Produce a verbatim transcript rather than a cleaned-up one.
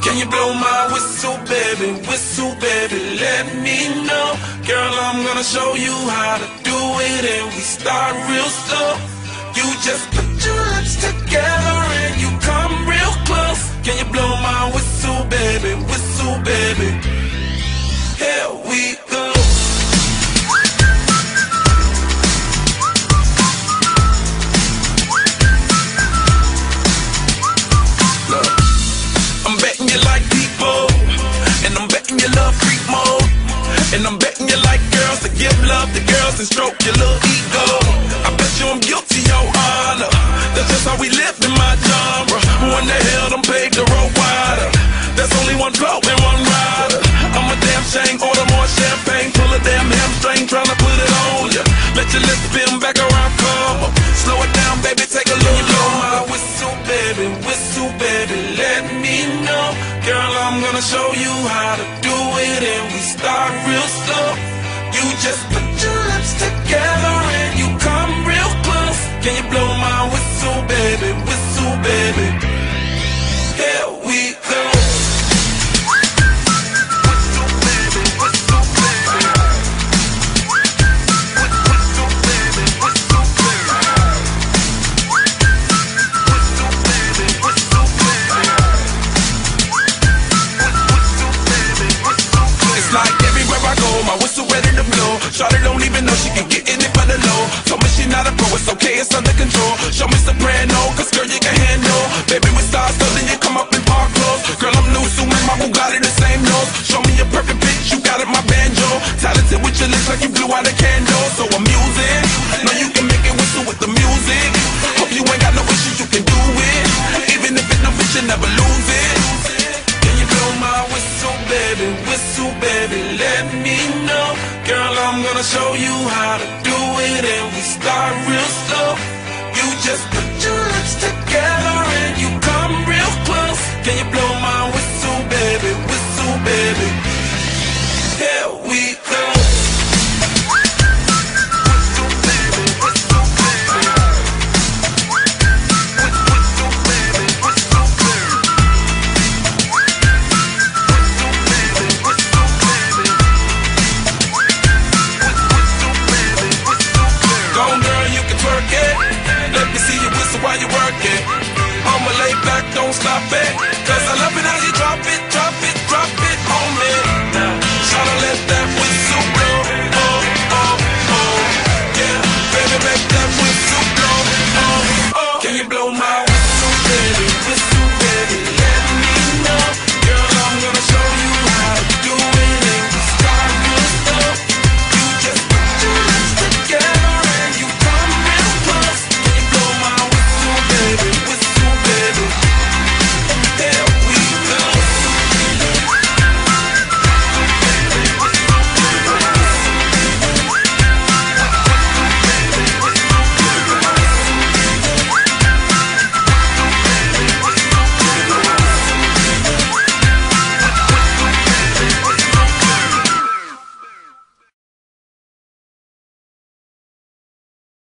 Can you blow my whistle, baby, whistle, baby, let me know. Girl, I'm gonna show you how to do it, and we start real slow. You just put your lips together and you come real close. Can you blow my whistle, baby, whistle, baby? Here we go. Look, I'm betting you like people, and I'm betting you love freak mode, and I'm betting you like girls to give love to girls and stroke your little ego. I bet you I'm guilty, your honor. That's just how we live in my genre. Who in the hell done paved the road wider? There's only one blow and one rider. I'm a damn shame, order more champagne, pull a damn hamstring, tryna put it on ya. Let your lips spin back around, come up. Slow it down, baby, take a little blow my whistle, baby, whistle, baby, let me know. Girl, I'm gonna show you how to do it, and we start real slow. You just put your lips together and you come real close. Can you blow my whistle, baby, whistle, baby? Here we go. Whistle, baby, whistle, baby. Whistle, baby, whistle, baby. Whistle, baby, whistle, baby. Whistle, baby, whistle, baby. It's like everywhere I go, my whistle ready to blow. Shawty don't even know she can get in it for the low. Told me she not a pro, it's okay, it's under control. Show me soprano, cause girl you can handle. Baby we start so then you come up in park clothes. Girl I'm new, so my Bugatti the same nose. Show me a perfect pitch, you got it my banjo. Talented with your lips like you blew out a candle. So I'm using, know you can make it whistle with the music. Hope you ain't got no issues, you can do it. Even if it's no bitch, you never lose it. Can you blow my whistle, baby, whistle, baby, let me know. Girl, I'm gonna show you how to do it, and we start real slow. You just put your lips together and you come real close. Can you blow my whistle, baby, whistle, baby? Here we go. Whistle, baby, whistle, baby. Whistle, baby, whistle, baby. Whistle, baby, whistle, baby. Whistle, baby, whistle, baby. Go on, girl, you can twerk it. Let me see you whistle while you work it. I'ma lay back, don't stop it, cause I love it how you drop it, drop it, drop it.